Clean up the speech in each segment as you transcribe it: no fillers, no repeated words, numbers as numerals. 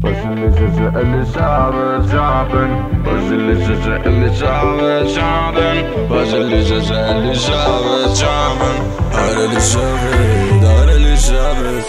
Βασιλίζεσαι Ελισάβετ Ζάμπεν. Βασιλίζεσαι Ελισάβετ Ζάμπεν. Βασιλίζεσαι Ελισάβετ Ζάμπεν. Άρα Ελισάβετ, άρα Ελισάβετ.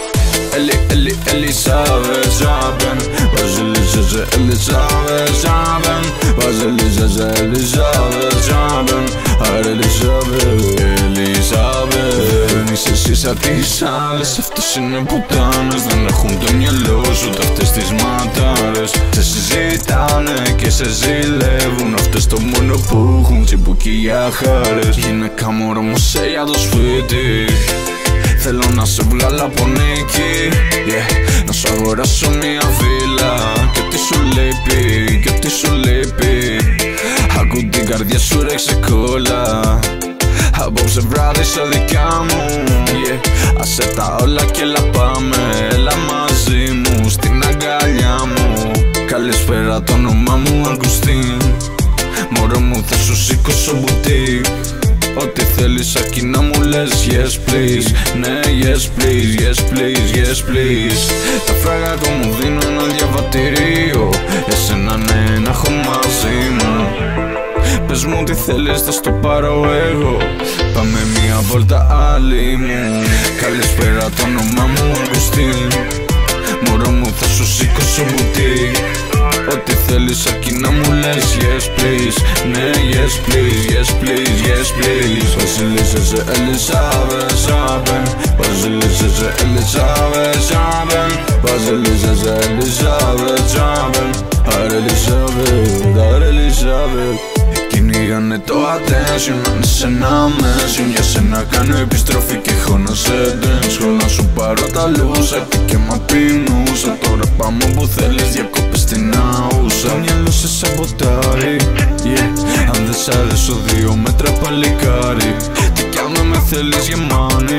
Ελισάβετ Ζάμπεν. Βασιλίζεσαι Ελισάβετ Ζάμπεν. Βασιλίζεσαι Ελισάβετ Ζάμπεν. Άρα Ελισάβετ, Ελισάβετ. Δεν είσαι εσύ σαν τις άλλες, αυτές είναι πουτάνες. Δεν έχουν το μυαλό σου ούτε αυτές τις ματάρες. Σε συζητάνε και σε ζηλεύουν, αυτές το μόνο που έχουν τσιμπουκί για χάρες. Γυναίκα μωρό μου σε για το σπίτι, θέλω να σε βγάλω από νίκη, να σου αγοράσω μια βίλα. Και τι σου λείπει, και τι σου λείπει. Ακού την καρδιά σου ρέξε κόλλα. Απόψε βράδυ σε δικιά μου, άσε τα όλα και έλα πάμε. Έλα μαζί μου στην αγκαλιά μου. Καλησπέρα το όνομά μου Αγκουστίν. Μωρό μου θα σου σήκωσω μπουτί. Ό,τι θέλεις αρκεί να μου λες yes please. Ναι yes please, yes please, yes please. Τα φράγακα μου δίνω ένα διαβατηρίο, εσένα ναι να έχω μαζί μου. Πες μου τι θέλεις θα στο πάρω εγώ, πάμε μια βόλτα άλλη μου. Καλησπέρα το όνομά μου Αγκουστίν. Μωρό μου θα σου σήκωσω μπουτί. Ό,τι θέλεις αρκεί να μου λες yes please. Ναι yes please, yes please, yes please. Βασιλίζεσαι Ελισάβετ Ζάμπεν. Βασιλίζεσαι Ελισάβετ Ζάμπεν. Βασιλίζεσαι Ελισάβετ Ζάμπεν. Άρα Ελισάβετ, άρα Ελισάβετ. Κυνήγανε το attention, αν είσαι ένα mention. Για σένα κάνω επιστροφή και έχω να σε dance. Να σου πάρω τα λούσα και μα πεινούσα. Τώρα πάμε όπου θέλεις, διακόπες στην αούσα. Το μυαλό σε σαμποτάρει, αν δεν σ' αρέσω 2 μέτρα παλικάρι. Τι κι αν με θέλεις για μάνι,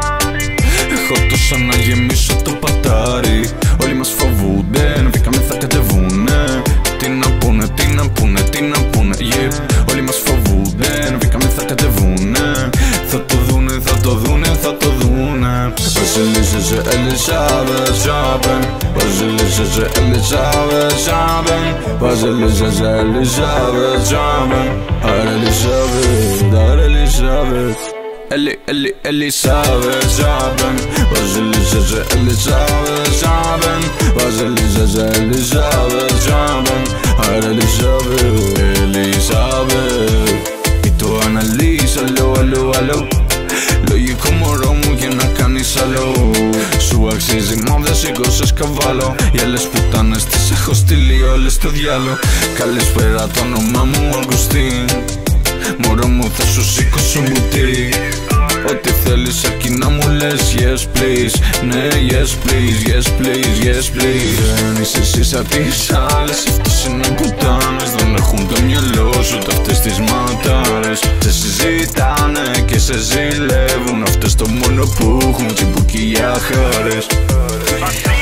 έχω τόσα να γεμίσω το πατάρι. Όλοι μας φοβούνται, να βγήκαμε θα κατεβούνε. Τι να πούνε, τι να πούνε, τι να πούνε, όλοι μας φοβούνται, να βγήκαμε θα κατεβούνε. Θα το δούνε, θα το δούνε, θα το δούνε. Βασιλίζεσαι Ελισάβετ Ζάμπεν. Βασιλίζεσαι Ελισάβετ Ζάμπεν. Βασιλίζεσαι Ελισάβετ Ζάμπεν. Άρα Ελισάβετ, άρα Ελισάβετ. Ελισάβετ Ζάμπεν. Βασιλίζεσαι Ελισάβετ Ζάμπεν. Βασιλίζεσαι Ελισάβετ Ζάμπεν. Άρα Ελισάβετ, Ελισάβετ. Μη το αναλύεις, αλλό, αλλό, αλλό. Λογικό μωρό μου για να κάνεις άλλο. Σου αξίζει μα δεν σηκώσες καβάλο. Οι άλλες πουτάνες τις έχω στείλει όλες στο διάλο. Καλησπέρα το όνομά μου Αγκουστίν. Μωρό μου θα σου σήκωσω μπουτί. Ό,τι θέλεις αρκεί να μου λες yes please. Ναι yes please, yes please, yes please. Δεν είσαι εσύ σαν τις άλλες, αυτές είναι πουτάνες. Δεν έχουν το μυαλό σου ούτε αυτές τις ματάρες. Σε συζητάνε και σε ζηλεύουν, αυτές το μόνο που έχουν τσιμπουκί για χάρες.